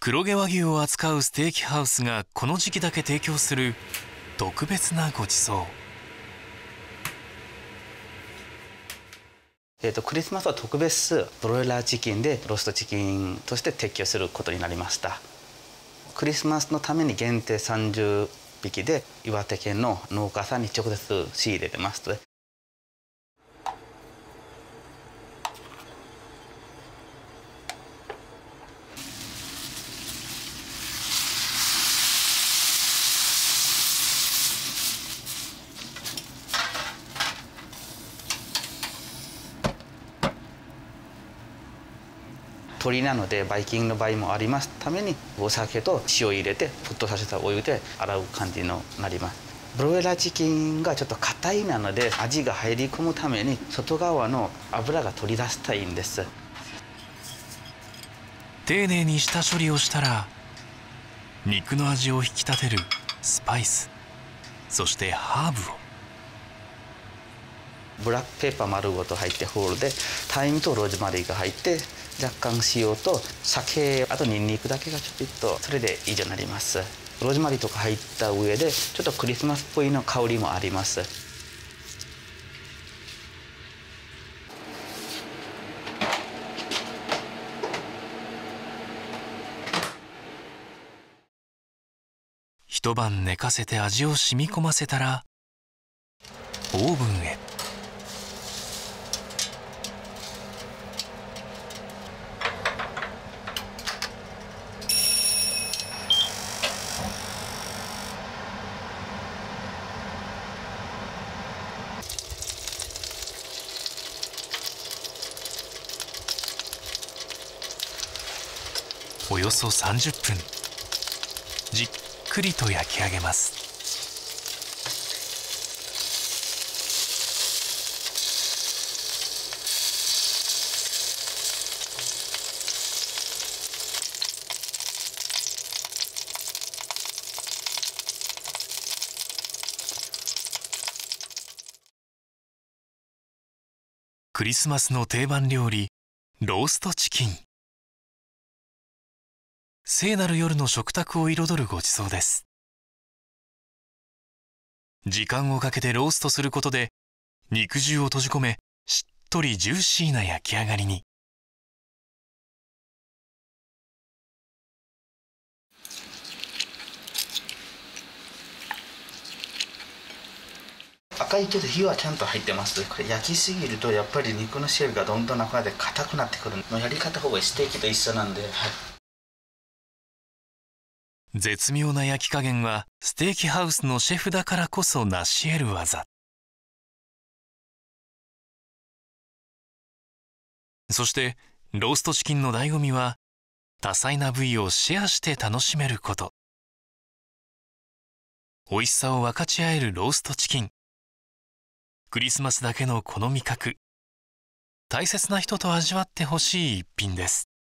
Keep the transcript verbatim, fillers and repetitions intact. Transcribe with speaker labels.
Speaker 1: 黒毛和牛を扱うステーキハウスがこの時期だけ提供する特別なごちそう。
Speaker 2: えーと、クリスマスは特別ブロイラーチキンでローストチキンとして提供することになりました。クリスマスのために限定さんじゅっぴきで岩手県の農家さんに直接仕入れてます。鶏なのでバイキングの場合もありますためにお酒と塩入れて沸騰させたお湯で洗う感じになります。ブロイラーチキンがちょっと硬いなので味が入り込むために外側の脂が取り出したいんです。
Speaker 1: 丁寧に下処理をしたら肉の味を引き立てるスパイス、そしてハーブを。
Speaker 2: ブラックペッパー丸ごと入ってホールでタイムとローズマリーが入って若干塩と酒、あとニンニクだけがちょっとそれで以上になります。ローズマリーとか入った上でちょっとクリスマスっぽいの香りもあります。
Speaker 1: 一晩寝かせて味を染み込ませたらオーブンへ。およそさんじゅっぷんじっくりと焼き上げます。クリスマスの定番料理、ローストチキン。聖なる夜の食卓を彩るごちそうです。時間をかけてローストすることで肉汁を閉じ込め、しっとりジューシーな焼き上がりに。
Speaker 2: 赤いけど火はちゃんと入ってます。これ焼きすぎるとやっぱり肉の汁がどんどん中で硬くなってくるのやり方ほぼステーキと一緒なんで、はい、
Speaker 1: 絶妙な焼き加減はステーキハウスのシェフだからこそ成し得る技。そしてローストチキンの醍醐味は多彩な部位をシェアして楽しめること。美味しさを分かち合えるローストチキン。クリスマスだけのこの味覚、大切な人と味わってほしい一品です。